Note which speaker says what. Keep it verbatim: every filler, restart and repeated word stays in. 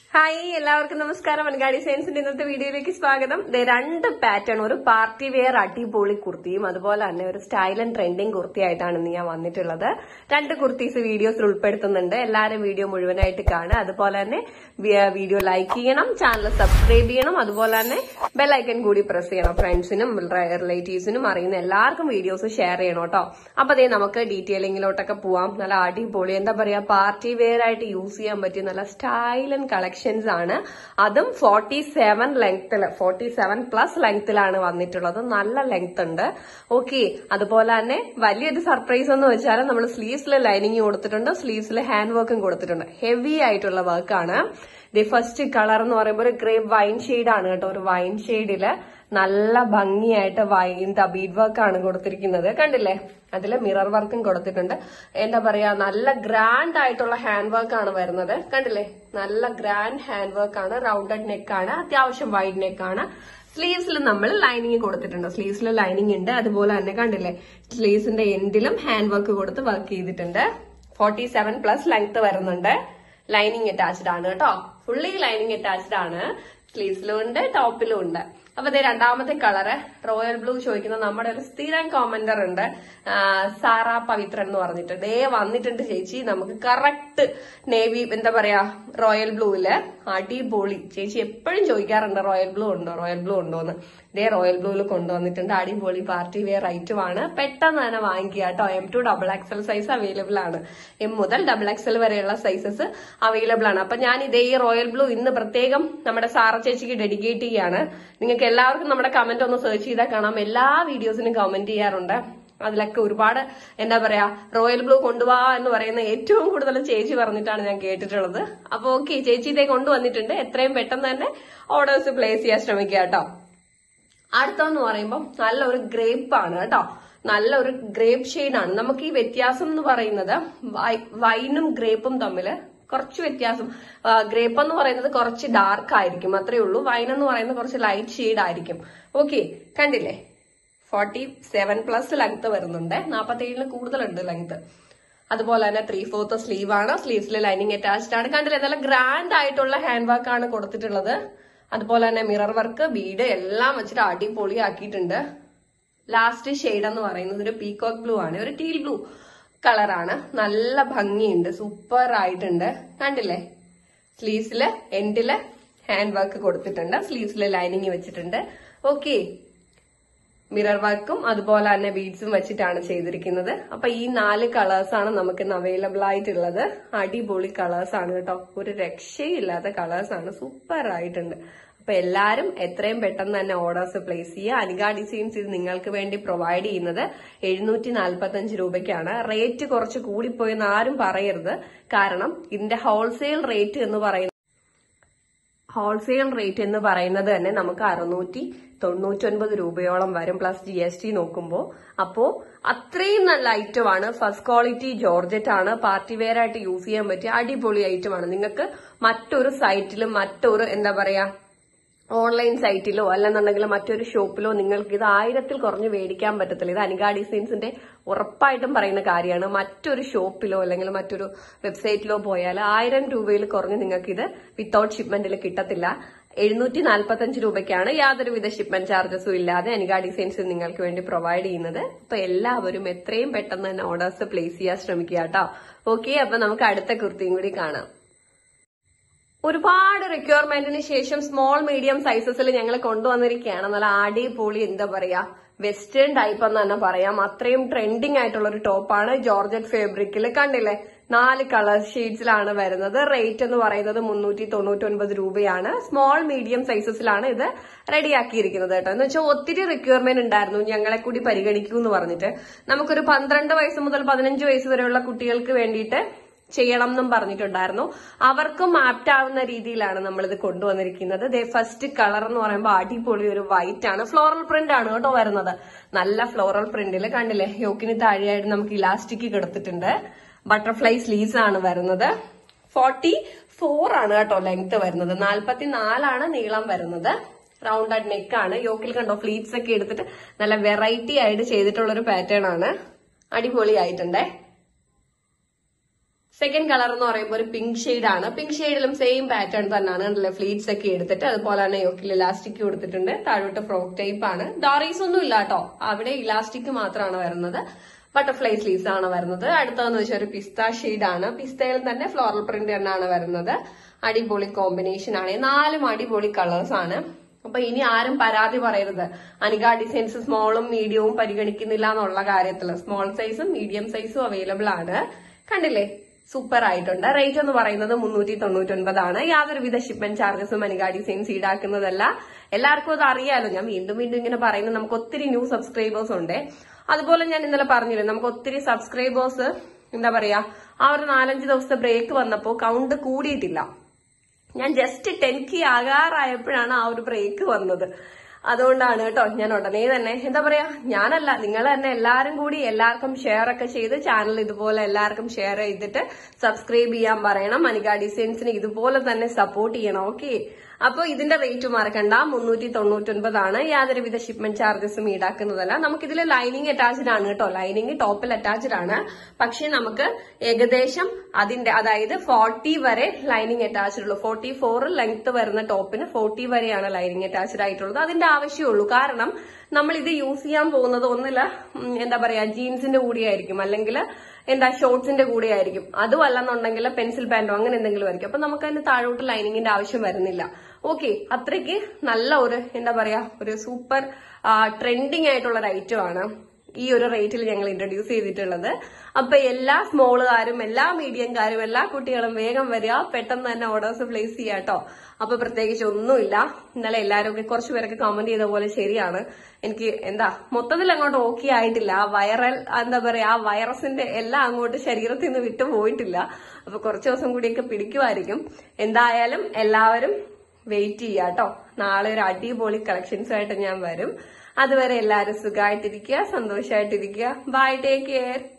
Speaker 1: Hi, എല്ലാവർക്കും നമസ്കാരം. അൻഗാടി സയൻസിന്റെ ഇന്നത്തെ വീഡിയോയിലേക്ക് സ്വാഗതം. രണ്ട് പാറ്റേൺ, ഒരു പാർട്ടി വെയർ അടിപൊളി കുർത്തിയും അതുപോലെ തന്നെ ഒരു സ്റ്റൈൽ ആൻഡ് ട്രെൻഡിങ് കുർത്തി ആയിട്ടാണ് ഇന്ന് ഞാൻ വന്നിട്ടുള്ളത്. രണ്ട് കുർത്തീസ് വീഡിയോസിൽ ഉൾപ്പെടുത്തുന്നുണ്ട്. എല്ലാവരും വീഡിയോ മുഴുവനായിട്ട് കാണുക. അതുപോലെ തന്നെ വീഡിയോ ലൈക്ക് ചെയ്യണം, ചാനൽ സബ്സ്ക്രൈബ് ചെയ്യണം, അതുപോലെ തന്നെ ബെല്ലൈക്കൻ കൂടി പ്രസ് ചെയ്യണം. ഫ്രണ്ട്സിനും റിലേറ്റീവ്സിനും അറിയുന്ന എല്ലാവർക്കും വീഡിയോസ് ഷെയർ ചെയ്യണം കേട്ടോ. അപ്പൊ അതേ നമുക്ക് ഡീറ്റെയിലിങ്ങിലോട്ടൊക്കെ പോവാം. നല്ല അടിപൊളി, എന്താ പറയാ, പാർട്ടി വെയർ ആയിട്ട് യൂസ് ചെയ്യാൻ പറ്റിയ നല്ല സ്റ്റൈൽ ആൻഡ് കളക്ഷൻ ആണ്. അതും ഫോർട്ടി സെവൻ ലെങ്ത്തിൽ, ഫോർട്ടി സെവൻ പ്ലസ് ലെങ്ത്തിലാണ് വന്നിട്ടുള്ളത്. നല്ല ലെങ്ത് ഉണ്ട്. ഓക്കെ, അതുപോലെ തന്നെ വലിയൊരു സർപ്രൈസ് എന്ന് വെച്ചാൽ നമ്മൾ സ്ലീവ്സിൽ ലൈനിങ് കൊടുത്തിട്ടുണ്ട്, സ്ലീവ്സിൽ ഹാൻഡ് വർക്കും കൊടുത്തിട്ടുണ്ട്. ഹെവി ആയിട്ടുള്ള വർക്കാണ്. ദി ഫസ്റ്റ് കളർ എന്ന് പറയുമ്പോൾ ഒരു ഗ്രേപ്പ് വൈൻ ഷെയ്ഡ് ആണ് കേട്ടോ. ഒരു വൈൻ ഷെയ്ഡില് നല്ല ഭംഗിയായിട്ട് വൈൻ ബീഡ് വർക്കാണ് കൊടുത്തിരിക്കുന്നത്. കണ്ടില്ലേ, അതില് മിറർ വർക്കും കൊടുത്തിട്ടുണ്ട്. എന്താ പറയാ, നല്ല ഗ്രാൻഡ് ആയിട്ടുള്ള ഹാൻഡ് വർക്ക് ആണ് വരുന്നത്. കണ്ടില്ലേ, നല്ല ഗ്രാൻഡ് ഹാൻഡ് വർക്ക് ആണ്. റൗണ്ടഡ് നെക്ക് ആണ്, അത്യാവശ്യം വൈഡ് നെക്ക് ആണ്. സ്ലീവ്സിൽ നമ്മൾ ലൈനിങ് കൊടുത്തിട്ടുണ്ട്. സ്ലീവ്സിൽ ലൈനിങ് ഉണ്ട്. അതുപോലെ തന്നെ കണ്ടില്ലേ, സ്ലീവ്സിന്റെ എൻഡിലും ഹാൻഡ് വർക്ക് കൊടുത്ത് വർക്ക് ചെയ്തിട്ടുണ്ട്. ഫോർട്ടി സെവൻ പ്ലസ് ലെങ്ത് വരുന്നുണ്ട്. ലൈനിങ് അറ്റാച്ച്ഡ് ആണ് കേട്ടോ. ഫുള്ളി ലൈനിങ് അറ്റാച്ച്ഡ് ആണ്. സ്ലീവ്സിലും ഉണ്ട്, ടോപ്പിലും ഉണ്ട്. അപ്പൊ ഇതേ രണ്ടാമത്തെ കളറ് റോയൽ ബ്ലൂ ചോദിക്കുന്ന നമ്മുടെ ഒരു സ്ഥിരം കോമന്റർ ഉണ്ട്, സാറ പവിത്രൻ എന്ന് പറഞ്ഞിട്ട്. ദേ വന്നിട്ടുണ്ട് ചേച്ചി. നമുക്ക് കറക്റ്റ് നേവി, എന്താ പറയാ, റോയൽ ബ്ലൂവില് അടിപൊളി. ചേച്ചി എപ്പോഴും ചോദിക്കാറുണ്ട് റോയൽ ബ്ലൂ ഉണ്ടോ, റോയൽ ബ്ലൂ ഉണ്ടോന്ന്. ഇതേ റോയൽ ബ്ലൂവിൽ കൊണ്ടുവന്നിട്ടുണ്ട്. അടിപൊളി പാർട്ടി വെയർ ഐറ്റം ആണ്. പെട്ടെന്ന് തന്നെ വാങ്ങിക്കുക കേട്ടോ. M to double XL size available ആണ്. എം മുതൽ ഡബിൾ എക്സൽ വരെയുള്ള സൈസസ് അവൈലബിൾ ആണ്. അപ്പൊ ഞാൻ ഇതേ ഈ റോയൽ ബ്ലൂ ഇന്ന് പ്രത്യേകം നമ്മുടെ സാറ ചേച്ചിക്ക് ഡെഡിക്കേറ്റ് ചെയ്യാണ്. നിങ്ങൾക്ക് എല്ലാവർക്കും നമ്മുടെ കമന്റ് ഒന്ന് സെർച്ച് ചെയ്താൽ കാണാം. എല്ലാ വീഡിയോസിനും കമന്റ് ചെയ്യാറുണ്ട്. അതിലൊക്കെ ഒരുപാട്, എന്താ പറയാ, റോയൽ ബ്ലൂ കൊണ്ടുപോവാ എന്ന് പറയുന്ന ഏറ്റവും കൂടുതൽ ചേച്ചി പറഞ്ഞിട്ടാണ് ഞാൻ കേട്ടിട്ടുള്ളത്. അപ്പൊ ഓക്കെ, ചേച്ചി ഇതേ കൊണ്ടുവന്നിട്ടുണ്ട്. എത്രയും പെട്ടെന്ന് തന്നെ ഓർഡേഴ്സ് പ്ലേസ് ചെയ്യാൻ ശ്രമിക്കുക കേട്ടോ. അടുത്തെന്ന് പറയുമ്പോൾ നല്ലൊരു ഗ്രേപ്പ് ആണ് കേട്ടോ. നല്ലൊരു ഗ്രേപ്പ് ഷെയ്ഡാണ്. നമുക്ക് ഈ വ്യത്യാസം എന്ന് പറയുന്നത് വൈനും ഗ്രേപ്പും തമ്മില് കുറച്ച് വ്യത്യാസം. ഗ്രേപ്പ് എന്ന് പറയുന്നത് കുറച്ച് ഡാർക്ക് ആയിരിക്കും, അത്രേ ഉള്ളൂ. വൈൻ എന്ന് പറയുന്നത് കുറച്ച് ലൈറ്റ് ഷെയ്ഡ് ആയിരിക്കും. ഓക്കെ, കണ്ടില്ലേ, ഫോർട്ടി സെവൻ പ്ലസ് ലെങ്ത് വരുന്നുണ്ട്. നാൽപ്പത്തി ഏഴിന് കൂടുതലുണ്ട് ലെങ്ത്. അതുപോലെ തന്നെ ത്രീ ഫോർത്ത് സ്ലീവ് ആണ്. സ്ലീവ്സിൽ ലൈനിങ് അറ്റാച്ച്ഡ് ആണ്. കണ്ടില്ലേ, നല്ല ഗ്രാൻഡ് ആയിട്ടുള്ള ഹാൻഡ് വർക്ക് ആണ് കൊടുത്തിട്ടുള്ളത്. അതുപോലെ തന്നെ മിറർ വർക്ക്, ബീഡ് എല്ലാം വെച്ചിട്ട് അടിപൊളി ആക്കിയിട്ടുണ്ട്. ലാസ്റ്റ് ഷെയ്ഡ് എന്ന് പറയുന്നത് ഒരു പീകോക്ക് ബ്ലൂ ആണ്, ഒരു ടീൽ ബ്ലൂ കളറാണ്. നല്ല ഭംഗിയുണ്ട്, സൂപ്പർ ആയിട്ടുണ്ട്. കണ്ടില്ലേ, സ്ലീവ്സില് എൻഡില് ഹാൻഡ് വർക്ക് കൊടുത്തിട്ടുണ്ട്. സ്ലീവ്സില് ലൈനിങ് വെച്ചിട്ടുണ്ട്. ഓക്കെ, മിറർ വർക്കും അതുപോലെ തന്നെ ബീഡ്സും വെച്ചിട്ടാണ് ചെയ്തിരിക്കുന്നത്. അപ്പൊ ഈ നാല് കളേഴ്സ് ആണ് നമുക്ക് ഇന്ന് അവൈലബിൾ ആയിട്ടുള്ളത്. അടിപൊളി കളേഴ്സ് ആണ് കേട്ടോ. ഒരു രക്ഷയില്ലാത്ത കളേഴ്സ് ആണ്, സൂപ്പർ ആയിട്ടുണ്ട്. അപ്പൊ എല്ലാരും എത്രയും പെട്ടെന്ന് തന്നെ ഓർഡേഴ്സ് പ്ലേസ് ചെയ്യുക. അനിക ഡിസൈൻസ് ഇത് നിങ്ങൾക്ക് വേണ്ടി പ്രൊവൈഡ് ചെയ്യുന്നത് എഴുന്നൂറ്റി നാൽപ്പത്തി അഞ്ച് രൂപയ്ക്കാണ്. റേറ്റ് കുറച്ച് കൂടിപ്പോയെന്ന് ആരും പറയരുത്. കാരണം ഇതിന്റെ ഹോൾസെയിൽ റേറ്റ് എന്ന് പറയുന്നത് ഹോൾസെയിൽ റേറ്റ് എന്ന് പറയുന്നത് തന്നെ നമുക്ക് അറുന്നൂറ്റി തൊണ്ണൂറ്റി ഒൻപത് രൂപയോളം വരും, പ്ലസ് ജി എസ് ടി നോക്കുമ്പോൾ. അപ്പോ അത്രയും നല്ല ഐറ്റമാണ്. ഫസ്റ്റ് ക്വാളിറ്റി ജോർജറ്റ് ആണ്. പാർട്ടി വെയർ ആയിട്ട് യൂസ് ചെയ്യാൻ പറ്റിയ അടിപൊളി ഐറ്റമാണ്. നിങ്ങൾക്ക് മറ്റൊരു സൈറ്റിലും മറ്റൊരു, എന്താ പറയാ, ഓൺലൈൻ സൈറ്റിലോ അല്ലെന്നുണ്ടെങ്കിൽ മറ്റൊരു ഷോപ്പിലോ നിങ്ങൾക്ക് ഇത് ആയിരത്തിൽ കുറഞ്ഞ് മേടിക്കാൻ പറ്റത്തില്ല. ഇത് അനിക ഡിസൈൻസിന്റെ ഉറപ്പായിട്ടും പറയുന്ന കാര്യമാണ്. മറ്റൊരു ഷോപ്പിലോ അല്ലെങ്കിൽ മറ്റൊരു വെബ്സൈറ്റിലോ പോയാൽ ആയിരം രൂപയിൽ കുറഞ്ഞ് നിങ്ങൾക്ക് ഇത് വിത്തൌട്ട് ഷിപ്മെന്റിൽ കിട്ടത്തില്ല. എഴുന്നൂറ്റി നാൽപ്പത്തി അഞ്ച് രൂപയ്ക്കാണ് യാതൊരുവിധ ഷിപ്മെന്റ് ചാർജസും ഇല്ലാതെ അനിക ഡിസൈൻസ് നിങ്ങൾക്ക് വേണ്ടി പ്രൊവൈഡ് ചെയ്യുന്നത്. അപ്പൊ എല്ലാവരും എത്രയും പെട്ടെന്ന് തന്നെ ഓർഡേഴ്സ് പ്ലേസ് ചെയ്യാൻ ശ്രമിക്കുക കേട്ടോ. ഓക്കെ, അപ്പൊ നമുക്ക് അടുത്ത കുർത്തിയും കൂടി കാണാം. ഒരുപാട് റിക്വയർമെന്റിന് ശേഷം സ്മോൾ മീഡിയം സൈസസിൽ ഞങ്ങൾ കൊണ്ടുവന്നിരിക്കുകയാണ്. നല്ല അടിപൊളി, എന്താ പറയാ, വെസ്റ്റേൺ ടൈപ്പ് എന്ന് തന്നെ പറയാം. അത്രയും ട്രെൻഡിങ് ആയിട്ടുള്ള ഒരു ടോപ്പാണ്. ജോർജറ്റ് ഫാബ്രിക്കിൽ കണ്ടില്ലേ, നാല് കളർ ഷെയ്ഡ്സിലാണ് വരുന്നത്. റേറ്റ് എന്ന് പറയുന്നത് മുന്നൂറ്റി തൊണ്ണൂറ്റി ഒൻപത് രൂപയാണ്. സ്മോൾ മീഡിയം സൈസസിലാണ് ഇത് റെഡിയാക്കിയിരിക്കുന്നത് കേട്ടോ. എന്ന് വെച്ചാൽ ഒത്തിരി റിക്വയർമെന്റ് ഉണ്ടായിരുന്നു, ഞങ്ങളെ കൂടി പരിഗണിക്കൂ എന്ന് പറഞ്ഞിട്ട്. നമുക്കൊരു പന്ത്രണ്ട് വയസ്സ് മുതൽ പതിനഞ്ച് വയസ്സ് വരെയുള്ള കുട്ടികൾക്ക് വേണ്ടിയിട്ട് ചെയ്യണം എന്നും പറഞ്ഞിട്ടുണ്ടായിരുന്നു. അവർക്കും ആപ്റ്റ് ആവുന്ന രീതിയിലാണ് നമ്മളിത് കൊണ്ടുവന്നിരിക്കുന്നത്. ദേ ഫസ്റ്റ് കളർ എന്ന് പറയുമ്പോൾ അടിപൊളി ഒരു വൈറ്റ് ആണ്. ഫ്ലോറൽ പ്രിന്റ് ആണ് കേട്ടോ വരുന്നത്. നല്ല ഫ്ലോറൽ പ്രിന്റില് കണ്ടില്ലേ, യോക്കിന് താഴെയായിട്ട് നമുക്ക് ഇലാസ്റ്റിക് കിടത്തിട്ടുണ്ട്. ബട്ടർഫ്ലൈ സ്ലീവ്സ് ആണ് വരുന്നത്. ഫോർട്ടി ഫോർ ആണ് കേട്ടോ ലെങ്ത് വരുന്നത്. നാൽപ്പത്തി നാലാണ് നീളം വരുന്നത്. റൗണ്ടഡ് നെക്ക് ആണ്. യോക്കിൽ കണ്ടോ ഫ്ലീറ്റ്സ് ഒക്കെ എടുത്തിട്ട് നല്ല വെറൈറ്റി ആയിട്ട് ചെയ്തിട്ടുള്ള ഒരു പാറ്റേൺ ആണ്. അടിപൊളി ആയിട്ടുണ്ടേ. സെക്കൻഡ് കളർ എന്ന് പറയുമ്പോൾ ഒരു പിങ്ക് ഷെയ്ഡ് ആണ്. പിങ്ക് ഷെയ്ഡിലും സെയിം പാറ്റേൺ തന്നെയാണ്. കണ്ടില്ലേ, ഫ്ലീറ്റ്സ് ഒക്കെ എടുത്തിട്ട് അതുപോലെ തന്നെ യോക്കിൽ ഇലാസ്റ്റിക് കൊടുത്തിട്ടുണ്ട്. താഴോട്ട് ഫ്രോക്ക് ടൈപ്പ് ആണ്. ഡോറീസ് ഒന്നും ഇല്ല കേട്ടോ, അവിടെ ഇലാസ്റ്റിക് മാത്രമാണ് വരുന്നത്. ബട്ടർഫ്ലൈ സ്ലീവ്സ് ആണ് വരുന്നത്. അടുത്തതെന്ന് വെച്ചാൽ ഒരു പിസ്ത ഷെയ്ഡ് ആണ്. പിസ്തയിൽ തന്നെ ഫ്ലോറൽ പ്രിന്റ് തന്നെയാണ് വരുന്നത്. അടിപൊളി കോമ്പിനേഷൻ ആണ്. നാലും അടിപൊളി കളേഴ്സ് ആണ്. അപ്പൊ ഇനി ആരും പരാതി പറയരുത്, അനിക ഡിസൈൻസ് സ്മോളും മീഡിയവും പരിഗണിക്കുന്നില്ല എന്നുള്ള കാര്യത്തില്. സ്മോൾ സൈസും മീഡിയം സൈസും അവൈലബിൾ ആണ്. കണ്ടില്ലേ, സൂപ്പർ ആയിട്ടുണ്ട്. റേറ്റ് എന്ന് പറയുന്നത് മുന്നൂറ്റി തൊണ്ണൂറ്റി ഒൻപതാണ്. യാതൊരുവിധ ഷിപ്മെന്റ് ചാർജസും അനിക ഡിസൈൻസ് ഈടാക്കുന്നതല്ല. എല്ലാവർക്കും അത് അറിയാലോ. ഞാൻ വീണ്ടും വീണ്ടും ഇങ്ങനെ പറയുന്നത്, നമുക്ക് ഒത്തിരി ന്യൂ സബ്സ്ക്രൈബേഴ്സ് ഉണ്ട്. അതുപോലെ ഞാൻ ഇന്നലെ പറഞ്ഞില്ലേ, നമുക്ക് ഒത്തിരി സബ്സ്ക്രൈബേഴ്സ് എന്താ പറയാ, ആ ഒരു നാലഞ്ച് ദിവസത്തെ ബ്രേക്ക് വന്നപ്പോ കൗണ്ട് കൂടിയിട്ടില്ല. ഞാൻ ജസ്റ്റ് ടെൻ കെ ആകാറായപ്പോഴാണ് ആ ഒരു ബ്രേക്ക് വന്നത്. അതുകൊണ്ടാണ് കേട്ടോ ഞാൻ ഉടനെ തന്നെ എന്താ പറയാ, ഞാനല്ല നിങ്ങൾ തന്നെ എല്ലാരും കൂടി എല്ലാവർക്കും ഷെയർ ഒക്കെ ചെയ്ത് ചാനൽ ഇതുപോലെ എല്ലാവർക്കും ഷെയർ ചെയ്തിട്ട് സബ്സ്ക്രൈബ് ചെയ്യാൻ പറയണം. അനിക ഡിസൈൻസിന് ഇതുപോലെ തന്നെ സപ്പോർട്ട് ചെയ്യണം. ഓക്കെ, അപ്പൊ ഇതിന്റെ റേറ്റ് മറക്കണ്ട, മുന്നൂറ്റി തൊണ്ണൂറ്റി ഒൻപതാണ്. യാതൊരുവിധ ഷിപ്മെന്റ് ചാർജസും ഈടാക്കുന്നതല്ല. നമുക്കിതിൽ ലൈനിങ് അറ്റാച്ച്ഡ് ആണ് കേട്ടോ. ലൈനിങ് ടോപ്പിൽ അറ്റാച്ച്ഡ് ആണ്. പക്ഷെ നമുക്ക് ഏകദേശം അതിന്റെ അതായത് ഫോർട്ടി വരെ ലൈനിങ് അറ്റാച്ച്ഡ് ഉള്ളൂ. ഫോർട്ടി ഫോർ ലെങ്ത് വരുന്ന ടോപ്പിന് ഫോർട്ടി വരെയാണ് ലൈനിങ് അറ്റാച്ച്ഡ് ആയിട്ടുള്ളത്. അതിന്റെ ആവശ്യമുള്ളൂ. കാരണം നമ്മൾ ഇത് യൂസ് ചെയ്യാൻ പോകുന്നത് ഒന്നില്ല എന്താ പറയാ, ജീൻസിന്റെ കൂടെ ആയിരിക്കും, അല്ലെങ്കിൽ എന്താ ഷോർട്സിന്റെ കൂടെ ആയിരിക്കും. അതും അല്ലെന്നുണ്ടെങ്കിൽ പെൻസിൽ പാന്റോ അങ്ങനെ എന്തെങ്കിലും ആയിരിക്കും. അപ്പൊ നമുക്ക് അതിന് താഴോട്ട് ലൈനിങ്ങിന്റെ ആവശ്യം വരുന്നില്ല. ഓക്കെ, അത്രയ്ക്ക് നല്ല ഒരു എന്താ പറയാ, ഒരു സൂപ്പർ ട്രെൻഡിങ് ആയിട്ടുള്ള ഒരു ഐറ്റം ആണ് ഈ ഒരു റേറ്റിൽ ഞങ്ങൾ ഇൻട്രൊഡ്യൂസ് ചെയ്തിട്ടുള്ളത്. അപ്പൊ എല്ലാ സ്മോളുകാരും എല്ലാ മീഡിയംകാരും എല്ലാ കുട്ടികളും വേഗം വരിക, പെട്ടെന്ന് തന്നെ ഓർഡേഴ്സ് പ്ലേസ് ചെയ്യാട്ടോ. അപ്പൊ പ്രത്യേകിച്ച് ഒന്നുമില്ല. ഇന്നലെ എല്ലാവരും ഒക്കെ കുറച്ചു പേരൊക്കെ കമന്റ് ചെയ്ത പോലെ ശരിയാണ്, എനിക്ക് എന്താ മൊത്തത്തിൽ അങ്ങോട്ട് ഓക്കെ ആയിട്ടില്ല. ആ വൈറൽ എന്താ പറയാ, ആ വൈറസിന്റെ എല്ലാം അങ്ങോട്ട് ശരീരത്തിൽ നിന്ന് വിട്ടു പോയിട്ടില്ല. അപ്പൊ കുറച്ചു ദിവസം കൂടിയൊക്കെ പിടിക്കുമായിരിക്കും. എന്തായാലും എല്ലാവരും വെയിറ്റ് ചെയ്യാട്ടോ. നാളെ ഒരു അടിപൊളി കളക്ഷൻസുമായിട്ട് ഞാൻ വരും. അതുവരെ എല്ലാവരും സുഖമായിട്ടിരിക്കുക, സന്തോഷമായിട്ടിരിക്കുക. Bye, take care.